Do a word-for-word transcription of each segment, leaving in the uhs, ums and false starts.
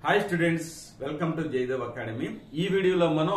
Hi students, welcome to Jayadev academy. ఈ వీడియోలో మనం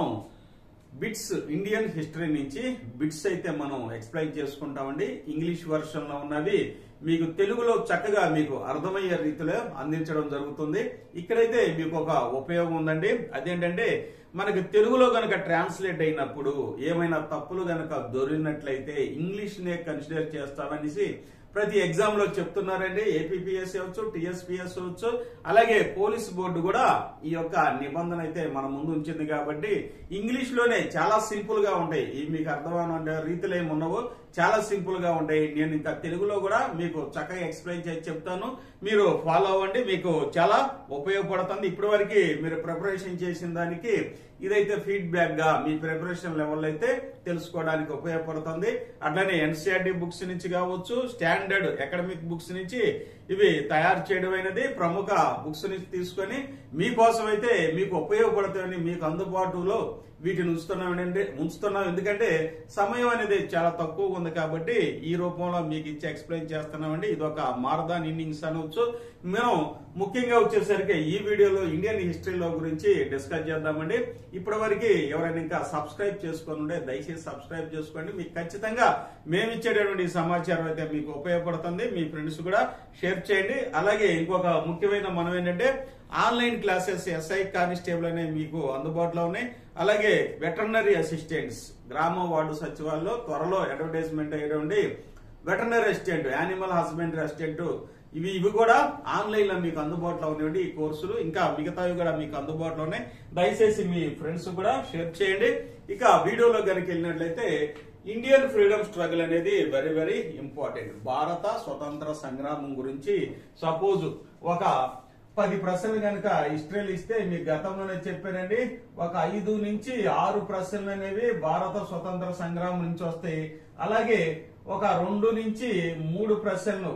బిట్స్ ఇండియన్ హిస్టరీ నుంచి బిట్స్ అయితే మనం ఎక్స్ప్లెయిన్ చేసుకుంటామండి. ఇంగ్లీష్ వర్షన్ లో ఉన్నవి మీకు తెలుగులో చక్కగా మీకు అర్థమయ్యే రీతిలో అందించడం జరుగుతుంది. ఇక్కడైతే మీకు ఒక ఉపయోగం ఉందండి. అదేంటంటే మనకి తెలుగులో గనక ట్రాన్స్లేట్ అయినప్పుడు ఏమైనా తప్పులు గనక దొరికినట్లయితే ఇంగ్లీష్ నే కన్సిడర్ చేస్తామనేసి ప్రతి ఎగ్జామ్ లో చెప్తున్నారండి. ఏపీపీఎస్సీ అవచ్చు, టీఎస్పీఎస్ అవచ్చు, అలాగే పోలీస్ బోర్డు కూడా ఈ యొక్క నిబంధన అయితే మన ముందు ఉంచింది. కాబట్టి ఇంగ్లీష్ లోనే చాలా సింపుల్ గా ఉంటాయి. ఈ మీకు అర్థమైన రీతిలో ఏమి ఉండవు, చాలా సింపుల్ గా ఉంటాయి. నేను ఇంకా తెలుగులో కూడా మీకు చక్కగా ఎక్స్ప్లెయిన్ చేసి చెప్తాను, మీరు ఫాలో అవ్వండి. మీకు చాలా ఉపయోగపడుతుంది. ఇప్పటి వరకు మీరు ప్రిపరేషన్ చేసిన దానికి ఇదైతే ఫీడ్బ్యాక్ గా మీ ప్రిపరేషన్ లెవెల్ అయితే తెలుసుకోవడానికి ఉపయోగపడుతుంది. అట్లానే ఎన్సీఆర్టీ బుక్స్ నుంచి కావచ్చు, స్టాండర్డ్ అకాడమిక్ బుక్స్ నుంచి ఇవి తయారు చేయడం అనేది ప్రముఖ బుక్స్ నుంచి తీసుకొని మీకోసం అయితే మీకు ఉపయోగపడతాయని మీకు అందుబాటులో వీటిని ఉంచుతున్నామండి ఉంచుతున్నాం ఎందుకంటే సమయం అనేది చాలా తక్కువగా ఉంది. కాబట్టి ఈ రూపంలో మీకు ఇచ్చి ఎక్స్ప్లెయిన్ చేస్తున్నామండి. ఇది ఒక మారథాన్ ఇన్నింగ్స్ అనవచ్చు. మనం ముఖ్యంగా వచ్చేసరికి ఈ వీడియోలో ఇండియన్ హిస్టరీలో గురించి డిస్కస్ చేద్దామండి. ఇప్పటి వరకు ఎవరైనా ఇంకా సబ్స్క్రైబ్ చేసుకొని ఉంటే దయచేసి సబ్స్క్రైబ్ చేసుకోండి. మీకు ఖచ్చితంగా మేము ఇచ్చేటటువంటి సమాచారం అయితే మీకు ఉపయోగపడుతుంది. మీ ఫ్రెండ్స్ కూడా షేర్ చేయండి. అలాగే ఇంకొక ముఖ్యమైన మనం ఏంటంటే ఆన్లైన్ క్లాసెస్ ఎస్ఐ కానిస్టేబుల్ అనేవి మీకు అందుబాటులో ఉన్నాయి. అలాగే వెటర్నరీ అసిస్టెంట్స్ గ్రామ వార్డు సచివాలయంలో త్వరలో అడ్వర్టైజ్మెంట్ అయ్యేటువంటి veterinary assistant, animal husbandry assistant ఇవి ఇవి కూడా ఆన్లైన్ లో మీకు అందుబాటులో ఉన్నటువంటి ఈ కోర్సులు, ఇంకా మిగతావి కూడా మీకు అందుబాటులో ఉన్నాయి. దయచేసి మీ ఫ్రెండ్స్ కూడా షేర్ చేయండి. ఇక వీడియోలో కనుక వెళ్ళినట్లయితే ఇండియన్ ఫ్రీడమ్ స్ట్రగుల్ అనేది వెరీ వెరీ ఇంపార్టెంట్. భారత స్వతంత్ర సంగ్రామం గురించి సపోజ్ ఒక పది ప్రశ్నలు కనుక హిస్టరీలు ఇస్తే మీకు గతంలోనే చెప్పానండి, ఒక ఐదు నుంచి ఆరు ప్రశ్నలు అనేవి భారత స్వతంత్ర సంగ్రామం నుంచి వస్తాయి. అలాగే ఒక రెండు నుంచి మూడు ప్రశ్నలు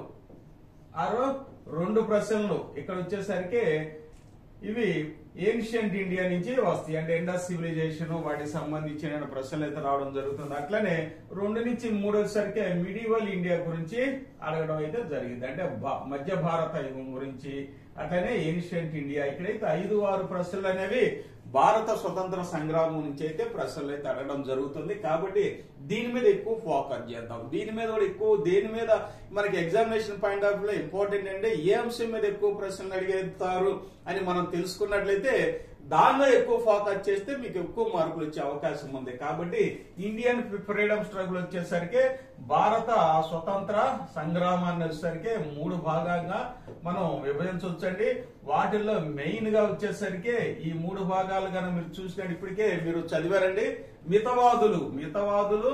ఆరు రెండు ప్రశ్నలు ఇక్కడ వచ్చేసరికి ఇవి ఏన్షియంట్ ఇండియా నుంచి వస్తాయి. అంటే ఇండస్ సివిలైజేషన్ వాటికి సంబంధించిన ప్రశ్నలు అయితే రావడం జరుగుతుంది. అట్లనే రెండు నుంచి మూడు వచ్చేసరికి మిడివల్ ఇండియా గురించి అడగడం అయితే జరిగింది. అంటే మధ్య భారత యుగం గురించి, అట్లనే ఏన్షియంట్ ఇండియా. ఇక్కడైతే ఐదు ఆరు ప్రశ్నలు అనేవి భారత స్వతంత్ర సంగ్రామం నుంచి అయితే ప్రశ్నలు అయితే అడగడం జరుగుతుంది. కాబట్టి దీని మీద ఎక్కువ ఫోకస్ చేద్దాం. దీని మీద కూడా ఎక్కువ దేని మీద మనకి examination point of view important అంటే ఏ అంశం మీద ఎక్కువ ప్రశ్నలు అడిగేస్తారు అని మనం తెలుసుకున్నట్లయితే దానిలో ఎక్కువ ఫోకస్ చేస్తే మీకు ఎక్కువ మార్కులు వచ్చే అవకాశం ఉంది. కాబట్టి ఇండియన్ ఫ్రీడమ్ స్ట్రగుల్ వచ్చేసరికి భారత స్వతంత్ర సంగ్రామాన్ని వచ్చేసరికి మూడు భాగంగా మనం విభజించవచ్చండి. వాటిల్లో మెయిన్ గా వచ్చేసరికి ఈ మూడు భాగాలు కనుక మీరు చూసినట్టు ఇప్పటికే మీరు చదివారండి. మితవాదులు మితవాదులు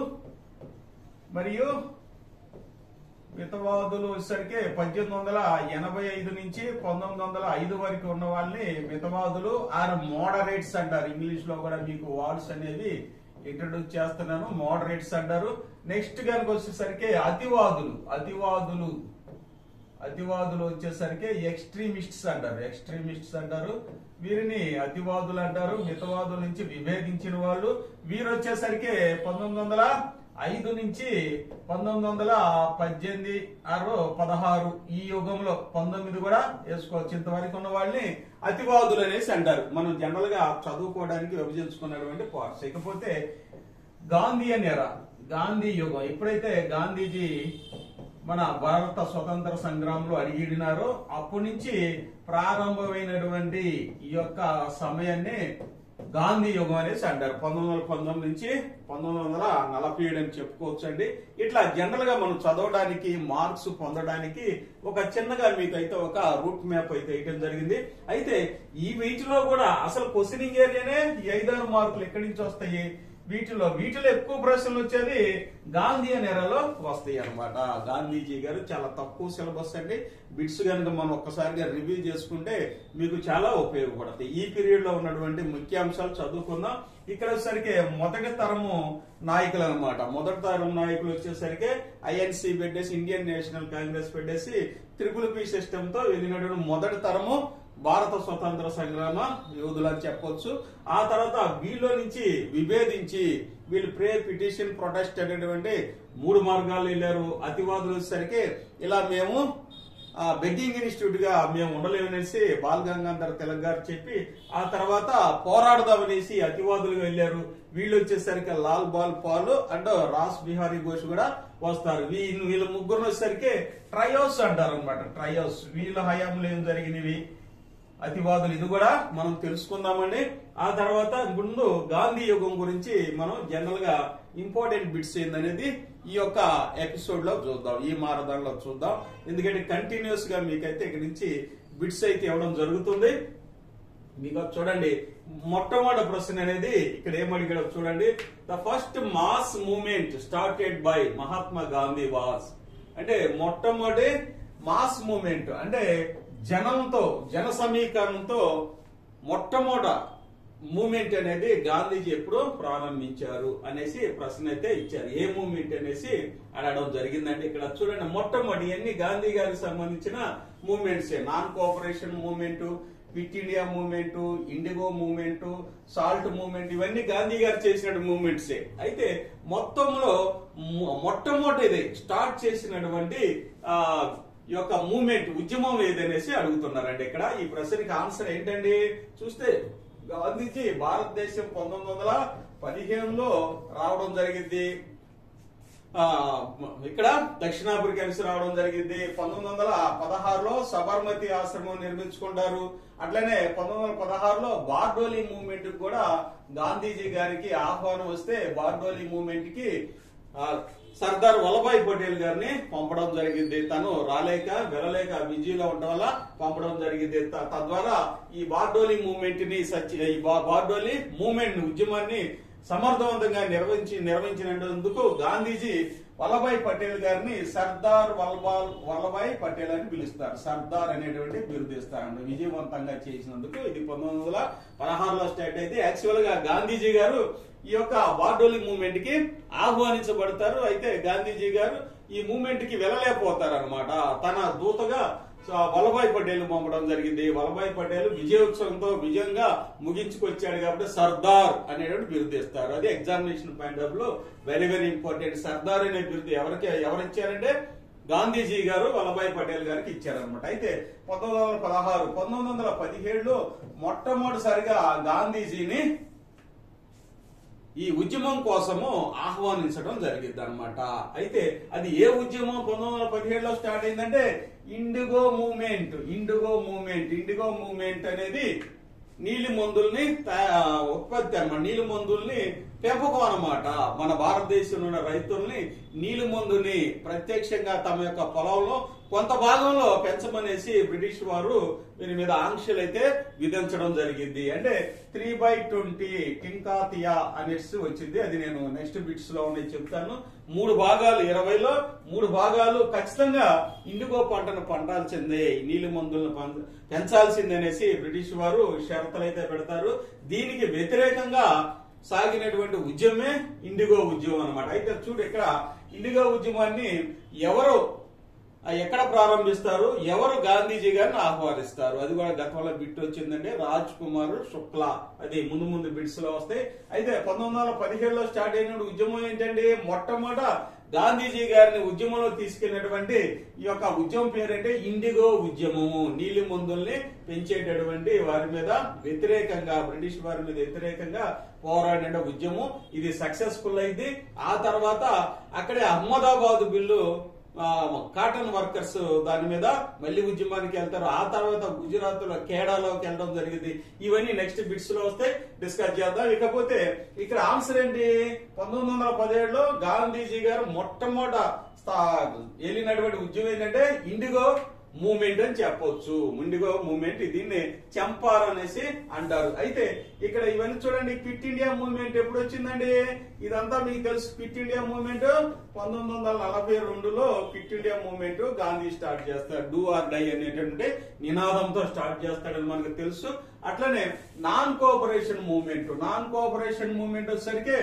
మరియు మితవాదులు వచ్చేసరికి పద్దెనిమిది వందల ఎనభై ఐదు నుంచి పంతొమ్మిది వందల ఐదు వరకు ఉన్న వాళ్ళని మితవాదులు ఆర్ మోడరేట్స్ అంటారు. ఇంగ్లీష్ లో కూడా మీకు వర్డ్స్ అనేవి ఇంట్రడ్యూస్ చేస్తున్నాను. మోడరేట్స్ అంటారు. నెక్స్ట్ కనుక వచ్చేసరికి అతివాదులు అతివాదులు అతివాదులు వచ్చేసరికి ఎక్స్ట్రీమిస్ట్స్ అంటారు. ఎక్స్ట్రీమిస్ట్స్ అంటారు. వీరిని అతివాదులు అంటారు. మితవాదుల నుంచి విభేదించిన వాళ్ళు. వీరు వచ్చేసరికి పంతొమ్మిది వందల ఐదు నుంచి పంతొమ్మిది వందల పద్దెనిమిది ఆరు పదహారు ఈ యుగంలో పంతొమ్మిది కూడా వేసుకోవచ్చు. ఇంతవరకు ఉన్న వాళ్ళని అతివాదులు అనేసి అంటారు. మనం జనరల్ గా చదువుకోవడానికి విభజించుకున్నటువంటి పార్ట్స్. ఇకపోతే గాంధీయన్ ఎరా, గాంధీ యుగం. ఎప్పుడైతే గాంధీజీ మన భారత స్వతంత్ర సంగ్రామంలో అడిగిడినారో అప్పటి నుంచి ప్రారంభమైనటువంటి ఈ యొక్క సమయాన్ని గాంధీ యుగం అనేసి అంటారు. పంతొమ్మిది వందల పంతొమ్మిది నుంచి పంతొమ్మిది వందల నలభై ఏడు అని చెప్పుకోవచ్చు అండి. ఇట్లా జనరల్ గా మనం చదవడానికి మార్క్స్ పొందడానికి ఒక చిన్నగా మీకు అయితే ఒక రూట్ మ్యాప్ అయితే వేయడం జరిగింది. అయితే ఈ వీటిలో కూడా అసలు క్వశ్చనింగ్ ఏరియానే ఈ ఐదారు మార్కులు ఎక్కడి నుంచి వస్తాయి. వీటిలో వీటిలో ఎక్కువ ప్రశ్నలు వచ్చేది గాంధీయన్ ఎరాలో వస్తాయి అనమాట. గాంధీజీ గారు చాలా తక్కువ సిలబస్ అండి. బిట్స్ కనుక మనం ఒక్కసారిగా రివ్యూ చేసుకుంటే మీకు చాలా ఉపయోగపడతాయి. ఈ పీరియడ్ లో ఉన్నటువంటి ముఖ్యాంశాలు చదువుకుందాం. ఇక్కడ వచ్చేసరికి మొదటి తరము నాయకులు అనమాట. మొదటి తరం నాయకులు వచ్చేసరికి ఐఎన్సీ పెట్టేసి ఇండియన్ నేషనల్ కాంగ్రెస్ పెట్టేసి త్రిపుల్ పి సిస్టమ్ తో వెళ్ళినటువంటి మొదటి తరము భారత స్వతంత్ర సంగ్రామ యోధులు అని చెప్పొచ్చు. ఆ తర్వాత వీళ్ళ నుంచి విభేదించి వీళ్ళు ప్రే పిటిషన్ ప్రొటెస్ట్ అనేటువంటి మూడు మార్గాలు వెళ్ళారు. అతివాదులు వచ్చేసరికి ఇలా మేము బెగ్గింగ్ ఇన్స్టిట్యూట్ గా మేము ఉండలేమనేసి బాల్ గంగాధర్ తిలక్ గారు చెప్పి ఆ తర్వాత పోరాడదామనేసి అతివాదులుగా వెళ్లారు. వీళ్ళు వచ్చేసరికి లాల్ బాల్ పాల్ అండ్ రాస్ బిహారీ ఘోష్ కూడా వస్తారు. వీళ్ళు వీళ్ళ ముగ్గురు వచ్చేసరికి ట్రయోస్ అంటారు అనమాట. ట్రయోస్ వీళ్ళ హయాంలో ఏం జరిగినవి అతివాదులు, ఇది కూడా మనం తెలుసుకుందామండి. ఆ తర్వాత ముందు గాంధీ యుగం గురించి మనం జనరల్ గా ఇంపార్టెంట్ బిట్స్ ఏందనేది ఈ యొక్క ఎపిసోడ్ లో చూద్దాం, ఈ మారదాన్లో చూద్దాం. ఎందుకంటే కంటిన్యూస్ గా మీకైతే ఇక్కడ నుంచి బిట్స్ అయితే ఇవ్వడం జరుగుతుంది. మీకు చూడండి మొట్టమొదటి ప్రశ్న అనేది ఇక్కడ ఏమడిగాడో చూడండి. The first mass movement started by Mahatma Gandhi was, అంటే మొట్టమొదటి మాస్ మూవ్మెంట్ అంటే జనంతో జన సమీకరణంతో మొట్టమొదట మూవ్మెంట్ అనేది గాంధీజీ ఎప్పుడు ప్రారంభించారు అనేసి ప్రశ్న అయితే ఇచ్చారు. ఏ మూవ్మెంట్ అనేసి అడగడం జరిగిందంటే ఇక్కడ చూడండి మొట్టమొదటి అన్ని గాంధీ గారికి సంబంధించిన movements, non cooperation movement, quit India movement, indigo movement, salt movement, ఇవన్నీ గాంధీ గారు చేసిన మూవ్మెంట్సే. అయితే మొత్తంలో మొట్టమొదటిది స్టార్ట్ చేసినటువంటి ఆ ఈ యొక్క మూవ్మెంట్ ఉద్యమం ఏదనేసి అడుగుతున్నారండి. ఇక్కడ ఈ ప్రశ్నకి ఆన్సర్ ఏంటండి చూస్తే గాంధీజీ భారతదేశం పంతొమ్మిది వందల పదిహేనులో రావడం జరిగింది. ఆ ఇక్కడ దక్షిణాఫ్రికా నుంచి రావడం జరిగింది. పంతొమ్మిది వందల పదహారులో సబర్మతి ఆశ్రమం నిర్మించుకుంటారు. అట్లనే పంతొమ్మిది వందల పదహారులో బార్డోలీ మూవ్మెంట్ కూడా గాంధీజీ గారికి ఆహ్వానం వస్తే బార్డోలీ మూవ్మెంట్ కి సర్దార్ వల్లభాయ్ పటేల్ గారిని పంపడం జరిగింది. తను రాలేక వెళ్ళలేక బిజీలో ఉండడం వల్ల పంపడం జరిగింది. తద్వారా ఈ బార్డోలీ మూవ్మెంట్ ని ఈ బార్డోలీ మూవ్మెంట్ ఉద్యమాన్ని సమర్థవంతంగా నిర్వహించి నిర్వహించినందుకు గాంధీజీ వల్లభాయ్ పటేల్ గారిని సర్దార్ వల్లభాయ్ వల్లభాయ్ పటేల్ అని పిలుస్తారు. సర్దార్ అనేటువంటి బిరుదు ఇస్తారండి విజయవంతంగా చేసినందుకు. ఇది పంతొమ్మిది వందల పదహారులో స్టార్ట్ అయితే యాక్చువల్ గా గాంధీజీ గారు ఈ యొక్క బార్డోలీ మూవ్మెంట్ కి ఆహ్వానించబడతారు. అయితే గాంధీజీ గారు ఈ మూవ్మెంట్ కి వెళ్ళలేకపోతారు అనమాట. తన దూతగా వల్లభాయ్ పటేల్ పంపడం జరిగింది. వల్లభాయ్ పటేల్ విజయోత్సవంతో విజయంగా ముగించుకొచ్చాడు కాబట్టి సర్దార్ అనేటువంటి బిరుదు ఇస్తారు. అది ఎగ్జామినేషన్ పాయింట్ ఆఫ్ లో వెరీ వెరీ ఇంపార్టెంట్. సర్దార్ అనే బిరుదు ఎవరికి ఎవరిచ్చారంటే గాంధీజీ గారు వల్లభాయ్ పటేల్ గారికి ఇచ్చారనమాట. అయితే పంతొమ్మిది వందల పదహారు పంతొమ్మిది వందల పదిహేడులో మొట్టమొదటిసారిగా గాంధీజీని ఈ ఉద్యమం కోసము ఆహ్వానించడం జరిగింది అనమాట. అయితే అది ఏ ఉద్యమం పంతొమ్మిది వందల పదిహేడులో స్టార్ట్ అయిందంటే indigo movement. Indigo movement indigo movement అనేది నీలి మందుల్ని ఉత్పత్తి అనమాట. నీలి మందుల్ని పెంపకం అనమాట. మన భారతదేశంలో ఉన్న రైతుల్ని నీలి మందుని ప్రత్యక్షంగా తమ యొక్క పొలంలో కొంత భాగంలో పెంచమనేసి బ్రిటిష్ వారు దీని మీద ఆంక్షలు అయితే విధించడం జరిగింది. అంటే త్రీ బై ట్వంటీ టింకాతియా అనేసి వచ్చింది. అది నేను నెక్స్ట్ బిట్స్ లో ఉన్నాయి చెప్తాను. మూడు భాగాలు ఇరవైలో మూడు భాగాలు ఖచ్చితంగా ఇండిగో పంటను పండాల్సిందే, నీలి మందులను పెంచాల్సిందే అనేసి బ్రిటిష్ వారు షరతులు అయితే పెడతారు. దీనికి వ్యతిరేకంగా సాగినటువంటి ఉద్యమే ఇండిగో ఉద్యమం అనమాట. అయితే చూడు ఇక్కడ ఇండిగో ఉద్యమాన్ని ఎవరు ఎక్కడ ప్రారంభిస్తారు, ఎవరు గాంధీజీ గారిని ఆహ్వానిస్తారు, అది కూడా గతంలో బిట్ వచ్చిందండి. రాజ్ కుమార్ శుక్లా, అది ముందు ముందు బిట్స్ లో వస్తాయి. అయితే పంతొమ్మిది వందల పదిహేడులో స్టార్ట్ అయిన ఉద్యమం ఏంటంటే మొట్టమొదట గాంధీజీ గారిని ఉద్యమంలో తీసుకెళ్లినటువంటి ఈ యొక్క ఉద్యమం పేరంటే ఇండిగో ఉద్యమము. నీలి మందుల్ని పెంచేటటువంటి వారి మీద వ్యతిరేకంగా, బ్రిటిష్ వారి మీద వ్యతిరేకంగా పోరాడిన ఉద్యమం. ఇది సక్సెస్ఫుల్ అయింది. ఆ తర్వాత అక్కడే అహ్మదాబాద్ బిల్లు కాటన్ వర్కర్స్ దాని మీద మళ్లీ ఉద్యమానికి వెళ్తారు. ఆ తర్వాత గుజరాత్ లో కేడాలోకి వెళ్ళడం జరిగింది. ఇవన్నీ నెక్స్ట్ బిట్స్ లో వస్తే డిస్కస్ చేద్దాం. ఇకపోతే ఇక్కడ ఆన్సర్ ఏంటి, పంతొమ్మిది వందల పదిహేడులో గాంధీజీ గారు మొట్టమొదట వెళ్ళినటువంటి ఉద్యమం ఏంటంటే ఇండిగో మూవ్మెంట్ అని చెప్పొచ్చు. ఇండిగో మూవ్మెంట్, దీన్ని చంపార్ అనేసి అంటారు. అయితే ఇక్కడ ఇవన్నీ చూడండి. క్విట్ ఇండియా మూవ్మెంట్ ఎప్పుడు వచ్చిందండి, ఇదంతా మీకు తెలుసు. క్విట్ ఇండియా మూవ్మెంట్ పంతొమ్మిది వందల నలభై రెండులో quit India movement Gandhi start చేస్తాడు. డూ ఆర్ డై అనేటువంటి నినాదంతో స్టార్ట్ చేస్తాడని మనకు తెలుసు. అట్లనే non cooperation movement non cooperation movement వచ్చేసరికి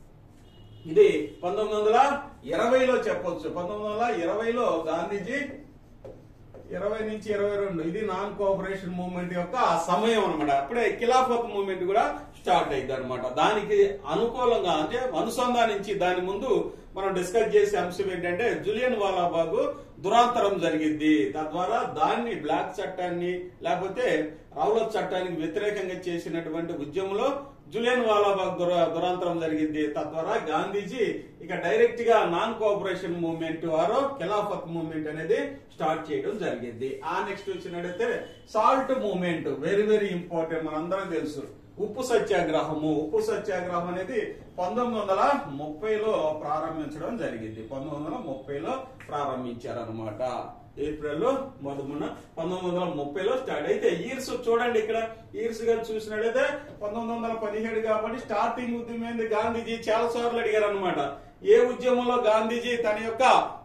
ఇది పంతొమ్మిది వందల ఇరవైలో చెప్పొచ్చు. పంతొమ్మిది వందల ఇరవైలో గాంధీజీ ఇరవై నుంచి ఇరవై రెండు ఇది నాన్ కోఆపరేషన్ మూవ్మెంట్ యొక్క సమయం అనమాట. అప్పుడే ఖిలాఫత్ మూవ్మెంట్ కూడా స్టార్ట్ అయింది అనమాట. దానికి అనుకూలంగా అంటే అనుసంధానించి దాని ముందు మనం డిస్కస్ చేసే అంశం ఏంటంటే జులియన్ వాలాబాగ్ దురాంతరం జరిగింది. తద్వారా దాన్ని బ్లాక్ చట్టాన్ని లేకపోతే రౌలత్ చట్టానికి వ్యతిరేకంగా చేసినటువంటి ఉద్యమంలో జులియన్ వాలాబాగ్ దుర దురాంతరం జరిగింది. తద్వారా గాంధీజీ ఇక డైరెక్ట్ గా నాన్ కోఆపరేషన్ మూవ్మెంట్ వారు ఖిలాఫత్ మూవ్మెంట్ అనేది స్టార్ట్ చేయడం జరిగింది. ఆ నెక్స్ట్ వచ్చినట్టయితే salt movement very very important, మనందరం తెలుసు. ఉప్పు సత్యాగ్రహము ఉప్పు సత్యాగ్రహం అనేది పంతొమ్మిది వందల ముప్పైలో ప్రారంభించడం జరిగింది. పంతొమ్మిది వందల ముప్పైలో ప్రారంభించారనమాట. ఏప్రిల్ మొదమున పంతొమ్మిది వందల ముప్పైలో స్టార్ట్ అయితే ఇయర్స్ చూడండి. ఇక్కడ ఇయర్స్ గా చూసినట్లయితే పంతొమ్మిది వందల పదిహేడు కాబట్టి స్టార్టింగ్ ఉద్యమం గాంధీజీ చాలా సార్లు అడిగారు అనమాట. ఏ ఉద్యమంలో గాంధీజీ తన యొక్క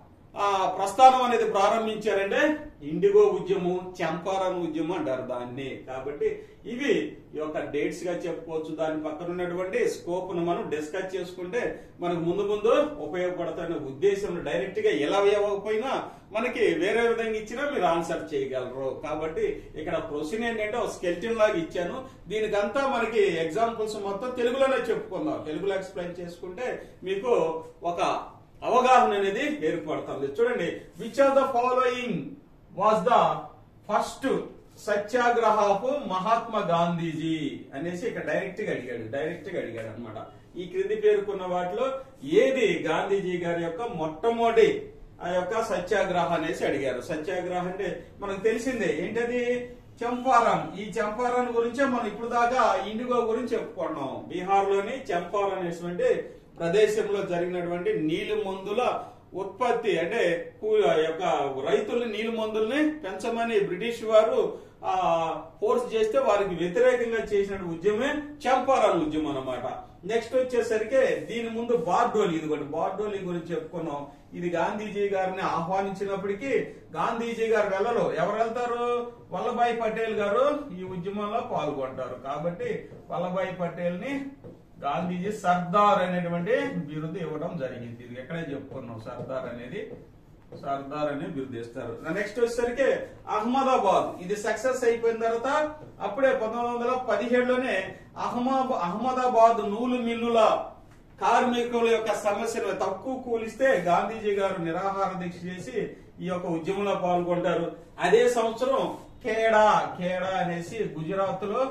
ఆ ప్రస్థానం అనేది ప్రారంభించారంటే ఇండిగో ఉద్యమం, చంపారన్ ఉద్యమం అంటారు దాన్ని. కాబట్టి ఇవి ఈ యొక్క డేట్స్ గా చెప్పుకోవచ్చు. దాని పక్కన ఉన్నటువంటి స్కోప్ ను మనం డిస్కస్ చేసుకుంటే మనకు ముందు ముందు ఉపయోగపడతాయనే ఉద్దేశంలో డైరెక్ట్ గా ఎలా ఇవ్వకపోయినా మనకి వేరే విధంగా ఇచ్చినా మీరు ఆన్సర్ చేయగలరు. కాబట్టి ఇక్కడ క్వశ్చన్ ఏంటంటే ఒక స్కెల్టన్ లాగా ఇచ్చాను. దీనికంతా మనకి ఎగ్జాంపుల్స్ మొత్తం తెలుగులోనే చెప్పుకుందాం. తెలుగులో ఎక్స్ప్లెయిన్ చేసుకుంటే మీకు ఒక అవగాహన అనేది ఏర్పడుతుంది. చూడండి, which of the following was the first satyagraha of Mahatma Gandhiji అనేసి ఇక్కడ డైరెక్ట్ గా అడిగాడు డైరెక్ట్ గా అడిగాడు అనమాట. ఈ క్రింది పేర్కొన్న వాటిలో ఏది గాంధీజీ గారి యొక్క మొట్టమొదటి ఆ యొక్క సత్యాగ్రహ అనేసి అడిగారు. సత్యాగ్రహం అంటే మనకు తెలిసిందే ఏంటది, చంపారన్. ఈ చంపారన్ గురించే మనం ఇప్పుడు దాకా ఇండిగో గురించి చెప్పుకున్నాం. బీహార్ లోని చంపారన్ అనేటువంటి ప్రదేశంలో జరిగినటువంటి నీలి మందుల ఉత్పత్తి అంటే యొక్క రైతుల్ని నీలి మందుల్ని పెంచమని బ్రిటిష్ వారు ఆ ఫోర్స్ చేస్తే వారికి వ్యతిరేకంగా చేసిన ఉద్యమే చంపారన్ ఉద్యమం అన్నమాట. నెక్స్ట్ వచ్చేసరికి దీని ముందు బార్డోలి, ఇదిగోండి బార్డోలి గురించి చెప్పుకున్నాం. ఇది గాంధీజీ గారిని ఆహ్వానించినప్పటికీ గాంధీజీ గారు వెళ్ళరు. ఎవరు వెళ్తారు? వల్లభాయ్ పటేల్ గారు ఈ ఉద్యమంలో పాల్గొంటారు. కాబట్టి వల్లభాయ్ పటేల్ ని గాంధీజీ సర్దార్ అనేటువంటి బిరుదు ఇవ్వడం జరిగింది. ఇది ఎక్కడే చెప్పుకున్నాం, సర్దార్ అనేది సర్దార్ అనే బిరుదు ఇస్తారు. నెక్స్ట్ వచ్చేసరికి అహ్మదాబాద్, ఇది సక్సెస్ అయిపోయిన తర్వాత అప్పుడే పంతొమ్మిది వందల పదిహేడులోనే అహ్మదా అహ్మదాబాద్ నూలు మిల్లుల కార్మికుల యొక్క సమస్యలు తక్కువ కూలిస్తే గాంధీజీ గారు నిరాహార దీక్ష చేసి ఈ యొక్క ఉద్యమంలో పాల్గొంటారు. అదే సంవత్సరం ఖేడా ఖేడా అనేసి గుజరాత్ లో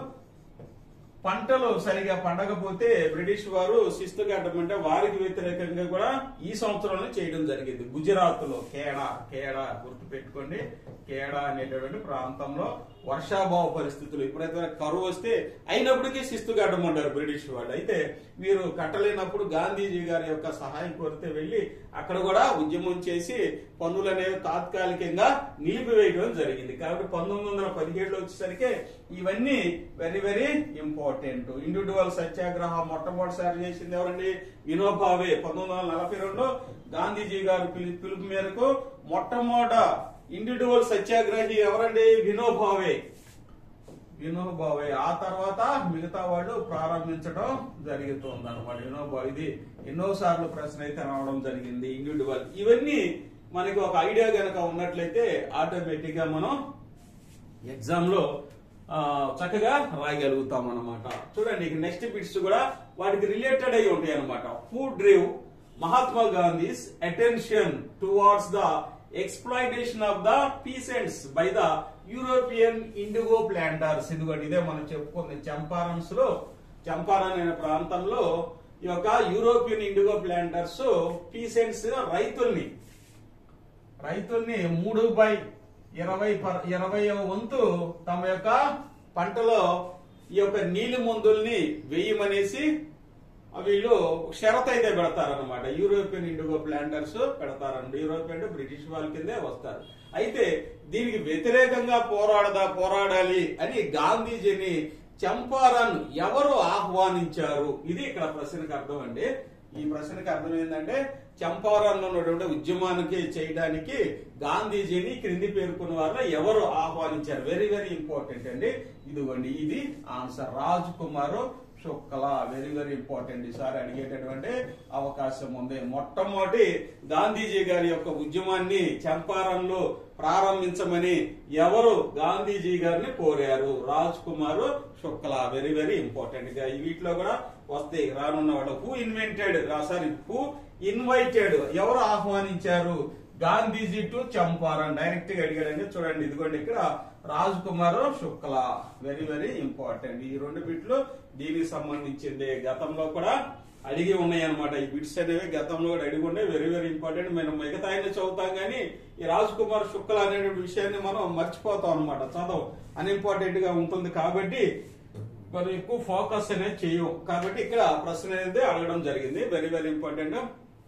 పంటలు సరిగా పండకపోతే బ్రిటిష్ వారు శిస్తు కట్టమంటే వారికి వ్యతిరేకంగా కూడా ఈ సంవత్సరంలో చేయడం జరిగింది. గుజరాత్ లో ఖేడా ఖేడా గుర్తు పెట్టుకోండి. ఖేడా అనేటటువంటి ప్రాంతంలో వర్షాభావ పరిస్థితులు ఎప్పుడైతే కరువు వస్తే అయినప్పటికీ శిస్తు కట్టమంటారు బ్రిటిష్ వాళ్ళు. అయితే వీరు కట్టలేనప్పుడు గాంధీజీ గారి యొక్క సహాయం కోరితే వెళ్లి అక్కడ కూడా ఉద్యమం చేసి పన్నులు అనేవి తాత్కాలికంగా నిలిపివేయడం జరిగింది. కాబట్టి పంతొమ్మిది వందల పదిహేడులో వచ్చేసరికి ఇవన్నీ very very important. Individual satyagraha మొట్టమొదటిసారి చేసింది ఎవరండి? వినోబావే. పంతొమ్మిది వందల నలభై రెండు గాంధీజీ గారు పిలుపు మేరకు మొట్టమొదట ఇండివిజువల్ సత్యాగ్రహి ఎవరండి? వినోబావే వినోబావే. ఆ తర్వాత మిగతా వాళ్ళు ప్రారంభించడం జరుగుతుంది అనమాట. వినోబా ఇది ఎన్నోసార్లు ప్రశ్న అయితే రావడం జరిగింది. ఇండివిజువల్ ఇవన్నీ మనకి ఒక ఐడియా గనక ఉన్నట్లయితే ఆటోమేటిక్ గా మనం ఎగ్జామ్ లో చక్కగా రాయగలుగుతాం అనమాట. చూడండి, నెక్స్ట్ బిట్స్ కూడా వాటికి రిలేటెడ్ అయి ఉంటాయి అనమాట. Who drive Mahatma Gandhi's attention towards the exploitation of the peasants by the European indigo planters. ఇదిగోండి, ఇదే మనం చెప్పుకుంది. చంపారన్స్ లో చంపారన్ అనే ప్రాంతంలో ఈ యొక్క యూరోపియన్ ఇండిగో ప్లాంటర్స్ పీసెంట్స్ రైతుల్ని రైతుల్ని మూడు బై ఇరవై ఇరవై వంతు తమ యొక్క పంటలో ఈ యొక్క నీలి మందుల్ని వేయమనేసి వీళ్ళు షరత్ అయితే పెడతారనమాట. యూరోపియన్ ఇండిగో ప్లాంటర్స్ పెడతారన్నమాట. యూరోపియన్ అంటే బ్రిటిష్ వాళ్ళ కిందే వస్తారు. అయితే దీనికి వ్యతిరేకంగా పోరాడదా పోరాడాలి అని గాంధీజీని చంపారన్ ఎవరు ఆహ్వానించారు? ఇది ఇక్కడ ప్రశ్నకు అర్థం అండి. ఈ ప్రశ్నకు అర్థం ఏంటంటే చంపారన్ ఉన్నటువంటి ఉద్యమానికి చేయడానికి గాంధీజీని క్రింది పేర్కొన్న వారిలో ఎవరు ఆహ్వానించారు? వెరీ వెరీ ఇంపార్టెంట్ అండి. ఇదిగోండి, ఇది answer. Raj Kumar Shukla very very important ఈసారి అడిగేటటువంటి అవకాశం ఉంది. మొట్టమొదటి గాంధీజీ గారి యొక్క ఉద్యమాన్ని చంపారణ్లో ప్రారంభించమని ఎవరు గాంధీజీ గారిని కోరారు? Raj Kumar Shukla very very important గా వీటిలో కూడా వస్తాయి రానున్న వాళ్ళు. Who invented sorry who invited ఎవరు ఆహ్వానించారు గాంధీజీ టు చంపారణ్? డైరెక్ట్ గా అడిగాడండి. చూడండి ఇదిగోండి ఇక్కడ Raj Kumar Shukla very very important. ఈ రెండు బిట్లు దీనికి సంబంధించింది గతంలో కూడా అడిగి ఉన్నాయి అనమాట. ఈ బిట్స్ అనేవి గతంలో కూడా అడిగి ఉండే వెరీ వెరీ ఇంపార్టెంట్. మనం మిగతా ఆయన చదువుతాం కానీ ఈ రాజ్ కుమార్ శుక్లా అనే విషయాన్ని మనం మర్చిపోతాం అనమాట. చదవం అన్ఇంపార్టెంట్ గా ఉంటుంది కాబట్టి మనం ఎక్కువ ఫోకస్ అనేది చేయం. కాబట్టి ఇక్కడ ప్రశ్న అనేది అడగడం జరిగింది very very important.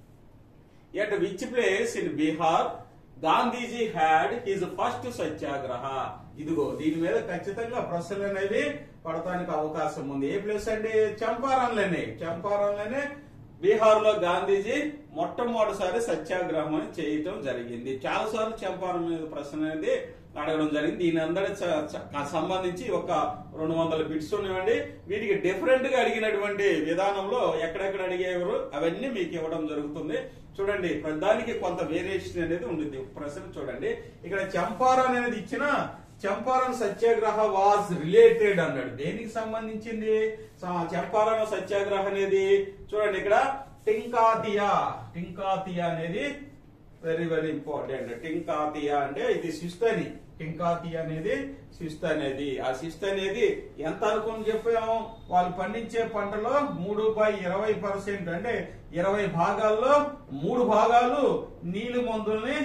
At which place in Bihar Gandhiji had his first satyagraha? ఇదిగో దీని మీద ఖచ్చితంగా ప్రశ్నలు అనేవి పడటానికి అవకాశం ఉంది. ఏ ప్లేస్ అండి? చంపారణ్లోనే. చంపారణ్లోనే బీహార్ లో గాంధీజీ మొట్టమొదటిసారి సత్యాగ్రహం అని చేయటం జరిగింది. చాలా సార్లు చంపారణ్ మీద ప్రశ్న అనేది అడగడం జరిగింది. దీని అందరి సంబంధించి ఒక రెండు వందల బిట్స్ ఉన్నాయండి. వీటికి డిఫరెంట్ గా అడిగినటువంటి విధానంలో ఎక్కడెక్కడ అడిగేవారు అవన్నీ మీకు ఇవ్వడం జరుగుతుంది. చూడండి ప్రధానికి కొంత వేరియేషన్ అనేది ఉంటుంది. ప్రశ్న చూడండి ఇక్కడ చంపారణ్ అనేది ఇచ్చిన చంపారణ్ సత్యాగ్రహ వాజ్ రిలేటెడ్ అన్నాడు. దేనికి సంబంధించింది చంపారణ్ సత్యాగ్రహ అనేది? చూడండి ఇక్కడ టింకాతియా టింకాతియా అనేది వెరీ వెరీ ఇంపార్టెంట్. టింకాతియా అంటే ఇది శిస్తు అని. టింకాతియా అనేది శిస్తు అనేది. ఆ శిస్తు అనేది ఎంత అనుకుని చెప్పాము? వాళ్ళు పండించే పంటలో మూడు బై ఇరవై పర్సెంట్ అంటే ఇరవై భాగాల్లో మూడు భాగాలు నీళ్లు మందుల్ని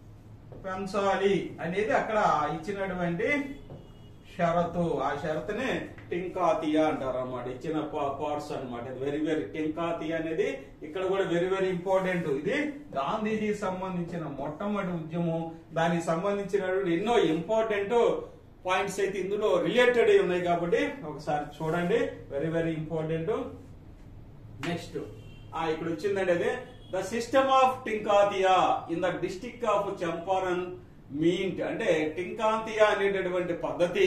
పెంచాలి అనేది అక్కడ ఇచ్చినటువంటి షరతు. ఆ షరతునే టింకాతియా అంటారు అన్నమాట. ఇచ్చిన పార్ట్స్ అనమాట. వెరీ వెరీ టింకాతియా అనేది ఇక్కడ కూడా వెరీ వెరీ ఇంపార్టెంట్. ఇది గాంధీజీకి సంబంధించిన మొట్టమొదటి ఉద్యమం. దానికి సంబంధించినటువంటి ఎన్నో ఇంపార్టెంట్ పాయింట్స్ అయితే ఇందులో రిలేటెడ్ ఉన్నాయి కాబట్టి ఒకసారి చూడండి వెరీ వెరీ ఇంపార్టెంట్. నెక్స్ట్ ఇక్కడ వచ్చిందండి అదే the system of tinkathia in the district of Champaran meant అంటే టింకాతియా అనేటటువంటి పద్ధతి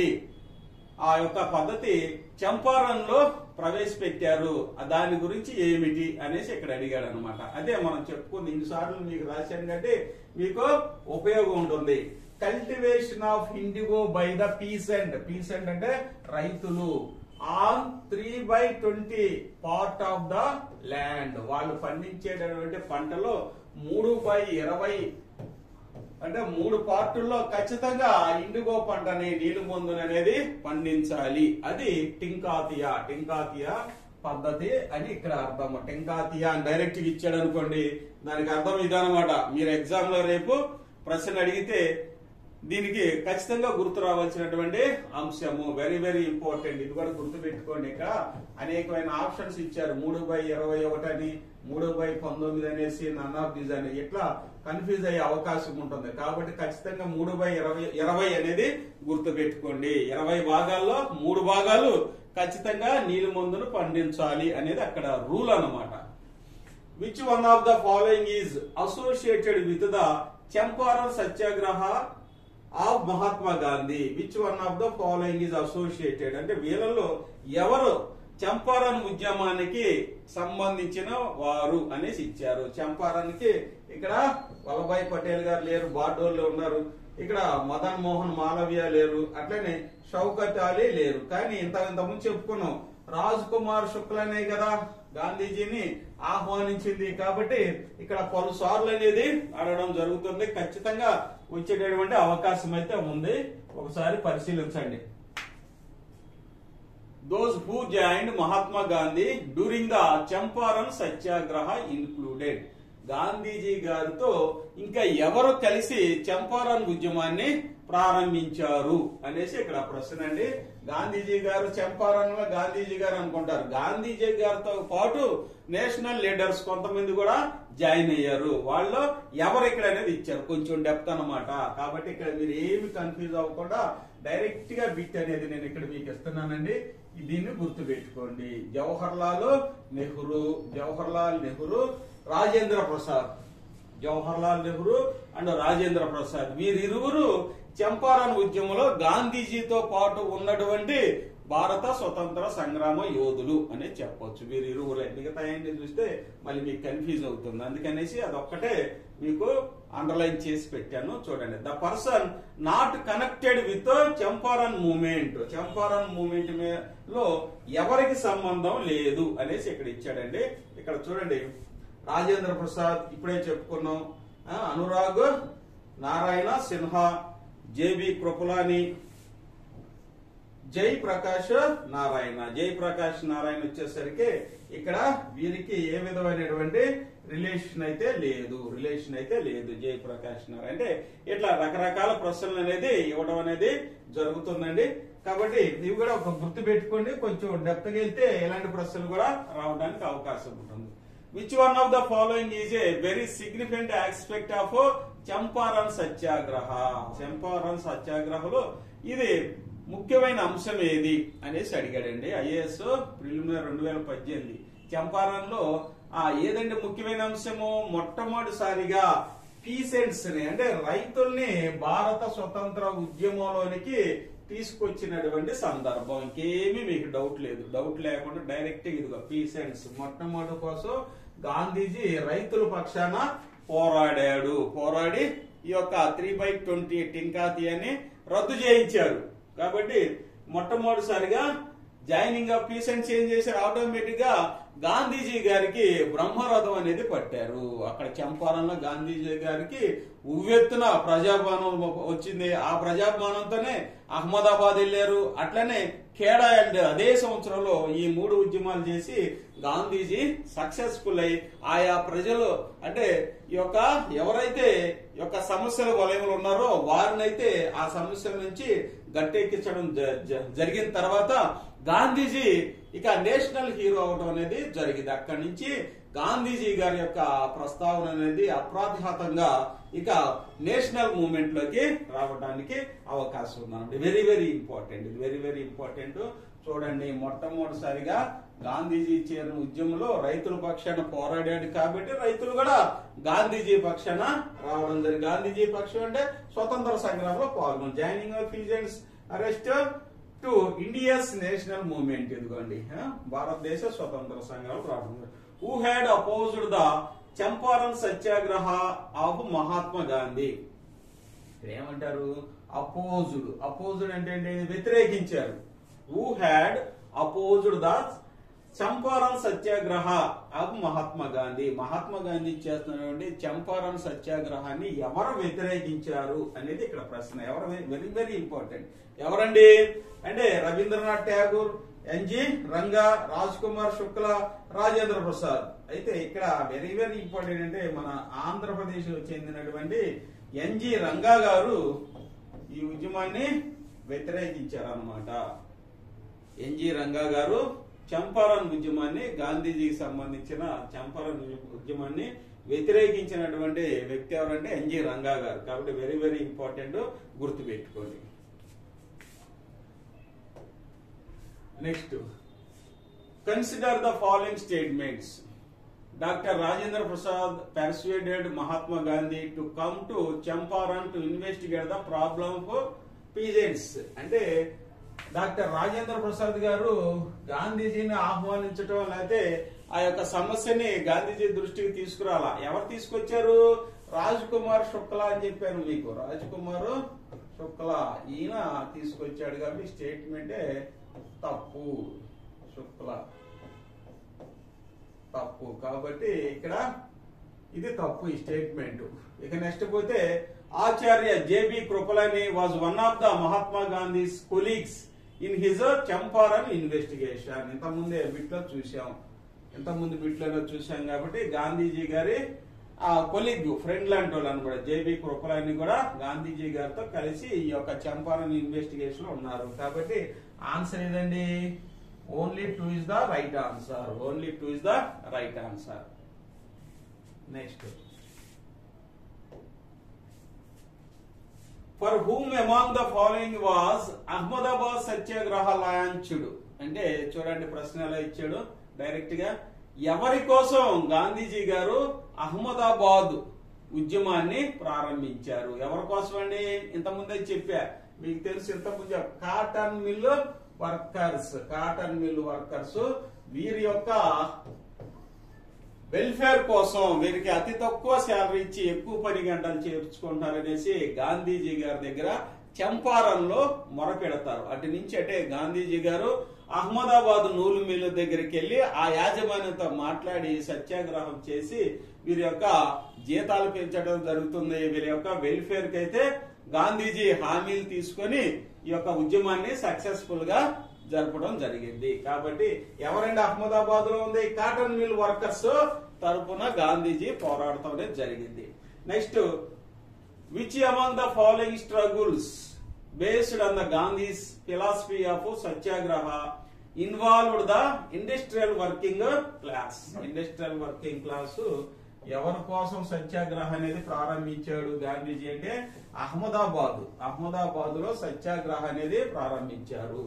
ఆ యొక్క పద్ధతి చంపారణ్ లో ప్రవేశపెట్టారు. దాని గురించి ఏమిటి అనేసి ఇక్కడ అడిగాడు అనమాట. అదే మనం చెప్పుకుంది ఇన్నిసార్లు మీకు రాశాను కంటే మీకు ఉపయోగం ఉంటుంది. Cultivation of indigo by the peasant. Peasant అంటే రైతులు on three by twenty part of the land. వాళ్ళు పండించేటటువంటి పంటలో మూడు బై ఇరవై అంటే మూడు పార్టుల్లో ఖచ్చితంగా ఇండిగో పంటని నీళ్లు మందుని అనేది పండించాలి. అది టింకాతియా టింకాతియా పద్ధతి అని ఇక్కడ అర్థం. టింకాతియా అని డైరెక్ట్ ఇచ్చాడు అనుకోండి దానికి అర్థం ఇదనమాట. మీరు ఎగ్జామ్ లో రేపు ప్రశ్న అడిగితే దీనికి ఖచ్చితంగా గుర్తు రావాల్సినటువంటి అంశము వెరీ వెరీ ఇంపార్టెంట్. ఇది కూడా గుర్తు పెట్టుకోండి. ఇక్కడ అనేకమైన ఆప్షన్స్ ఇచ్చారు. మూడు బై ఇరవై ఒకటి అని మూడు బై పంతొమ్మిది అనేసి నన్ ఆఫ్ దీస్ అని ఇట్లా కన్ఫ్యూజ్ అయ్యే అవకాశం ఉంటుంది. కాబట్టి ఖచ్చితంగా మూడు బై ఇరవై ఇరవై అనేది గుర్తు పెట్టుకోండి. ఇరవై భాగాల్లో మూడు భాగాలు ఖచ్చితంగా నీళ్లు మందును పండించాలి అనేది అక్కడ రూల్ అన్నమాట. Which one of the following is associated with the Champaran satyagraha of Mahatma Gandhi? Which one of the following is associated అంటే వీళ్ళలో ఎవరు చంపారణ్ ఉద్యమానికి సంబంధించిన వారు అనేసి ఇచ్చారు. చంపారణ్కి ఇక్కడ వల్లభాయ్ పటేల్ గారు లేరు, బార్డోల్లో ఉన్నారు. ఇక్కడ మదన్ మోహన్ మాలవీయ లేరు, అట్లనే షౌకత్ అలీ లేరు. కానీ ఇంత ఇంతకుముందు చెప్పుకున్నాం రాజ్ కుమార్ శుక్లనే కదా గాంధీజీని ఆహ్వానించింది. కాబట్టి ఇక్కడ పలు సార్లు అనేది అడగడం జరుగుతుంది. ఖచ్చితంగా వచ్చేటటువంటి అవకాశం అయితే ఉంది. ఒకసారి పరిశీలించండి. Those who joined Mahatma Gandhi during the Champaran satyagraha included. Gandhiji గారితో ఇంకా ఎవరు కలిసి చంపారణ్ ఉద్యమాన్ని ప్రారంభించారు అనేసి ఇక్కడ ప్రశ్న అండి. గాంధీజీ గారు చంపారణ్ లో గాంధీజీ గారు అనుకుంటారు. గాంధీజీ గారితో పాటు నేషనల్ లీడర్స్ కొంతమంది కూడా జాయిన్ అయ్యారు. వాళ్ళు ఎవరు ఇక్కడ అనేది ఇచ్చారు. కొంచెం డెప్త్ అన్నమాట. కాబట్టి ఇక్కడ మీరు ఏమి కన్ఫ్యూజ్ అవ్వకుండా డైరెక్ట్ గా బిట్ అనేది నేను ఇక్కడ మీకు ఇస్తున్నానండి. దీన్ని గుర్తు పెట్టుకోండి. Jawaharlal Nehru Jawaharlal Nehru Rajendra Prasad Jawaharlal Nehru and Rajendra Prasad వీరిరువురు చంపారన్ ఉద్యమంలో గాంధీజీతో పాటు ఉన్నటువంటి భారత స్వతంత్ర సంగ్రామ యోధులు అనే చెప్పొచ్చు. వీరు ఇరువురే. మిగతా ఏంటి చూస్తే మళ్ళీ మీకు కన్ఫ్యూజ్ అవుతుంది. అందుకనేసి అదొక్కటే మీకు అండర్లైన్ చేసి పెట్టాను. చూడండి. The person not connected with Champaran movement. Champaran movement లో ఎవరికి సంబంధం లేదు అనేసి ఇక్కడ ఇచ్చాడండి. ఇక్కడ చూడండి. రాజేంద్ర ప్రసాద్ ఇప్పుడే చెప్పుకున్నాం. Anurag Narayan Sinha, J B Kripalani, Jayaprakash Narayana. జై ప్రకాష్ నారాయణ వచ్చేసరికి ఇక్కడ వీరికి ఏ విధమైనటువంటి రిలేషన్ అయితే లేదు. రిలేషన్ అయితే లేదు జై ప్రకాష్ నారాయణ. అంటే ఇట్లా రకరకాల ప్రశ్నలు అనేది ఇవ్వడం అనేది జరుగుతుందండి. కాబట్టి ఇవి కూడా ఒక గుర్తు పెట్టుకోండి. కొంచెం డెప్త్ గా వెళ్తే ఇలాంటి ప్రశ్నలు కూడా రావడానికి అవకాశం ఉంటుంది. Which one of the following is a very significant aspect of Champaran satyagraha. Champaran సత్యాగ్రహలో ఇది ముఖ్యమైన అంశం ఏది అనేసి అడిగాడండి. ఐఏఎస్ ప్రిలిమినరీ రెండు వేల పద్దెనిమిది చంపారన్ లో ఆ ఏదంటే ముఖ్యమైన అంశము మొట్టమొదటిసారిగా పీసెంట్స్ ని అంటే రైతుల్ని భారత స్వతంత్ర ఉద్యమంలోనికి తీసుకొచ్చినటువంటి సందర్భం. ఇంకేమీ మీకు డౌట్ లేదు. డౌట్ లేకుండా డైరెక్ట్ ఇదిగో పీసెంట్స్ మొట్టమొదటి కోసం గాంధీజీ రైతుల పక్షాన పోరాడాడు. పోరాడి ఈ యొక్క త్రీ బై ట్వంటీ టింకాతియాని రద్దు చేయించారు. కాబట్టి మొట్టమొదటిసారిగా జాయినింగ్ ఆఫ్ పీసెంట్స్ ఏం చేశారు, ఆటోమేటిక్ గా గాంధీజీ గారికి బ్రహ్మరథం అనేది పట్టారు. అక్కడ చంపారన్లో గాంధీజీ గారికి ఉవ్వెత్తున ప్రజాపానం వచ్చింది. ఆ ప్రజాపానంతోనే అహ్మదాబాద్ వెళ్లారు. అట్లనే ఖేడా అండ్ అదే సంవత్సరంలో ఈ మూడు ఉద్యమాలు చేసి గాంధీజీ సక్సెస్ఫుల్ అయి ఆయా ప్రజలు అంటే ఈ యొక్క ఎవరైతే ఈ యొక్క సమస్యల వలయంలో ఉన్నారో వారినైతే ఆ సమస్యల నుంచి గట్టెక్కించడం జరిగిన తర్వాత గాంధీజీ ఇక నేషనల్ హీరో అవడం అనేది జరిగింది. అక్కడి నుంచి గాంధీజీ గారి యొక్క ప్రస్తావన అనేది అప్రాతిహతంగా ఇక నేషనల్ మూవ్మెంట్ లోకి రావడానికి అవకాశం ఉందండి. Very very important. ఇది వెరీ వెరీ ఇంపార్టెంట్. చూడండి, మొట్టమొదటిసారిగా గాంధీజీ చేరిన ఉద్యమంలో రైతుల పక్షాన పోరాడాడు కాబట్టి రైతులు కూడా గాంధీజీ పక్షాన రావడం జరిగింది. గాంధీజీ పక్షం అంటే స్వతంత్ర సంగ్రామంలో పాల్గొన్నారు. Joining of peasants arrest to India's national movement. ఇదిగోండి భారతదేశ స్వతంత్ర సంగ్రామం రావడం. Who had opposed the Champaran Satyagraha of Mahatma Gandhi. ఏమంటారు? అపోజ్డ్. అపోజ్డ్ అంటే వ్యతిరేకించారు. హూ had opposed the Champaran Satyagraha of Mahatma గాంధీ. మహాత్మా గాంధీ చేస్తున్నటువంటి చంపారన్ సత్యాగ్రహాన్ని ఎవరు వ్యతిరేకించారు అనేది ఇక్కడ ప్రశ్న. ఎవరు? Very very important. ఎవరండి అంటే రవీంద్రనాథ్ ఠాగూర్, ఎన్జి రంగా, రాజ్ కుమార్ శుక్లా, రాజేంద్ర ప్రసాద్. అయితే ఇక్కడ వెరీ వెరీ ఇంపార్టెంట్ అంటే మన ఆంధ్రప్రదేశ్ చెందినటువంటి ఎన్జి రంగా గారు ఈ ఉద్యమాన్ని వ్యతిరేకించారు అన్నమాట. ఎన్జి రంగా గారు చంపారన్ ఉద్యమాన్ని, గాంధీజీకి సంబంధించిన చంపారన్ ఉద్యమాన్ని వ్యతిరేకించినటువంటి వ్యక్తి ఎవరంటే ఎన్జి రంగా గారు. కాబట్టి వెరీ వెరీ ఇంపార్టెంట్, గుర్తుపెట్టుకోండి. Next, consider the following statements. Doctor Rajendra Prasad persuaded Mahatma Gandhi to come to Champaran to investigate the problem of peasants. అంటే డాక్టర్ రాజేంద్ర ప్రసాద్ గారు గాంధీజీని ఆహ్వానించడం లేకపోతే ఆ యొక్క సమస్యని గాంధీజీ దృష్టికి తీసుకురాలా. ఎవరు తీసుకొచ్చారు? రాజ్ కుమార్ శుక్లా అని చెప్పాను మీకు. రాజ్ కుమార్ శుక్లా ఈయన తీసుకొచ్చాడు కాబట్టి స్టేట్మెంటే తప్పు. శుక్లా తప్పు కాబట్టి ఇక్కడ ఇది తప్పు ఈ స్టేట్మెంట్. ఇక నెక్స్ట్ పోతే Acharya J B Kripalani was one of the Mahatma Gandhi's colleagues in his Champaran investigation. ఇంతకుముందే బిట్లో చూసాం, ఇంతకుముందు బిట్లలో చూసాం కాబట్టి గాంధీజీ గారి ఆ కొలీగ్, ఫ్రెండ్ లాంటి వాళ్ళు అనమాట. జేబి కృపలాని కూడా గాంధీజీ గారితో కలిసి ఈ యొక్క చంపారన్ ఇన్వెస్టిగేషన్ లో ఉన్నారు. కాబట్టి ఆన్సర్ ఏదండి? Only two is the right answer. Only two is the right answer. Next, for whom among the following was Ahmedabad satyagraha launched. అంటే చూడండి ప్రశ్న ఎలా ఇచ్చాడు డైరెక్ట్ గా. ఎవరి కోసం గాంధీజీ గారు అహ్మదాబాద్ ఉద్యమాన్ని ప్రారంభించారు. ఎవరి కోసం అండి? ఇంతకుముందే చెప్పా మీకు తెలుసు. ఇంతకుముందు cotton mill workers cotton mill workers వీరి యొక్క వెల్ఫేర్ కోసం, వీరికి అతి తక్కువ శాలరీ ఇచ్చి ఎక్కువ పని గంటలు చేర్చుకుంటారనేసి గాంధీజీ గారి దగ్గర చంపారంలో మొరపెడతారు. అటు నుంచి అంటే గాంధీజీ గారు అహ్మదాబాద్ నూలు మిల్లు దగ్గరికి వెళ్లి ఆ యాజమాన్యంతో మాట్లాడి సత్యాగ్రహం చేసి వీరి యొక్క జీతాలు పెంచడం జరుగుతుంది. వీరి యొక్క వెల్ఫేర్ కి అయితే గాంధీజీ హామీలు తీసుకొని ఈ యొక్క ఉద్యమాన్ని సక్సెస్ఫుల్ గా జరపడం జరిగింది. కాబట్టి ఎవరండి అహ్మదాబాద్ లో ఉంది? కాటన్ మిల్ వర్కర్స్ తరపున గాంధీజీ పోరాడటం జరిగింది. Next, which among the following struggles based on the Gandhi's philosophy of satyagraha involved the industrial working class? Industrial working class ఎవరి కోసం సత్యాగ్రహం అనేది ప్రారంభించాడు గాంధీజీ అంటే అహ్మదాబాద్ అహ్మదాబాద్ లో సత్యాగ్రహం అనేది ప్రారంభించారు.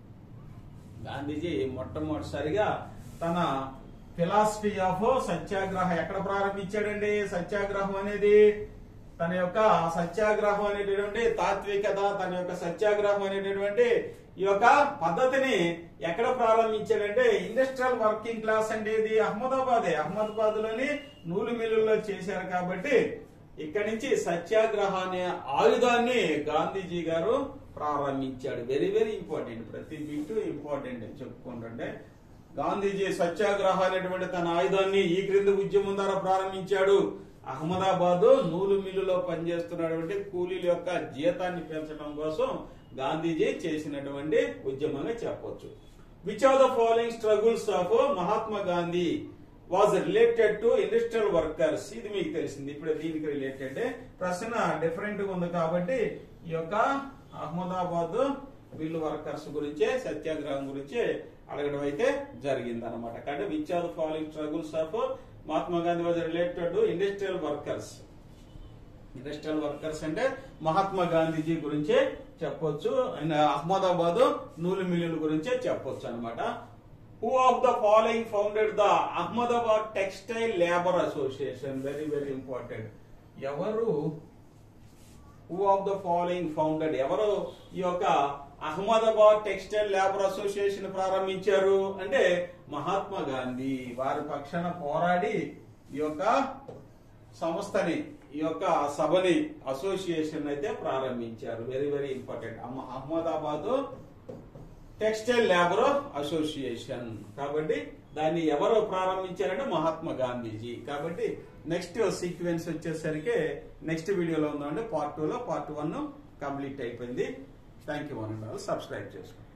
గాంధీజీ మొట్టమొదటిసారిగా తన ఫిలాసఫీ ఆఫ్ సత్యాగ్రహ ఎక్కడ ప్రారంభించాడండి? సత్యాగ్రహం అనేది తన యొక్క సత్యాగ్రహం అనేటటువంటి తాత్వికత, తన యొక్క సత్యాగ్రహం అనేటటువంటి ఈ యొక్క పద్ధతిని ఎక్కడ ప్రారంభించాడంటే ఇండస్ట్రియల్ వర్కింగ్ క్లాస్ అంటే ఇది అహ్మదాబాదే అహ్మదాబాద్ లోని నూలు మిల్లుల్లో చేశారు. కాబట్టి ఇక్కడి నుంచి సత్యాగ్రహ అనే ఆయుధాన్ని గాంధీజీ గారు ప్రారంభించాడు. వెరీ వెరీ ఇంపార్టెంట్, ప్రతి బిట్ ఇంపార్టెంట్ చెప్పుకుంటుంటే గాంధీజీ సత్యాగ్రహ అనేటువంటి తన ఆయుధాన్ని ఈ క్రింది ఉద్యమం ద్వారా ప్రారంభించాడు. అహ్మదాబాద్ నూలు మిల్లులో పనిచేస్తున్నటువంటి కూలీల యొక్క జీతాన్ని పెంచడం కోసం గాంధీజీ చేసినటువంటి ఉద్యమంగా చెప్పొచ్చు. Which of the following struggles of Mahatma Gandhi was related to industrial workers? ఇది మీకు తెలిసింది. ఇప్పుడు దీనికి రిలేటెడ్ ప్రశ్న డిఫరెంట్ గా ఉంది కాబట్టి ఈ యొక్క అహ్మదాబాద్ మిల్లు వర్కర్స్ గురించే సత్యాగ్రహం గురించి అడగడం అయితే జరిగింది అనమాట. కాబట్టి which of the following struggles of Mahatma Gandhi was related to industrial workers? Industrial workers అంటే మహాత్మా గాంధీజీ గురించే చెప్పొచ్చు. అండ్ అహ్మదాబాద్ నూలు మిల్లుల గురించే చెప్పొచ్చు అనమాట. Who of the following founded the Ahmedabad textile labour association? Very very important. ఎవరు who of the following founded ఎవరు ఈ యొక్క అహ్మదాబాద్ టెక్స్టైల్ లేబర్ అసోసియేషన్ ప్రారంభించారు అంటే మహాత్మా గాంధీ. వారి పక్షాన పోరాడి ఈ యొక్క సంస్థని, ఈ యొక్క సభని, అసోసియేషన్ అయితే ప్రారంభించారు. Very very important. Ahmedabad textile labour association. కాబట్టి దాన్ని ఎవరు ప్రారంభించారంటే మహాత్మా గాంధీజీ. కాబట్టి నెక్స్ట్ సీక్వెన్స్ వచ్చేసరికి నెక్స్ట్ వీడియోలో ఉందండి. పార్ట్ టూ లో పార్ట్ వన్ కంప్లీట్ అయిపోయింది. Thank you. One and all subscribe చేసుకోండి.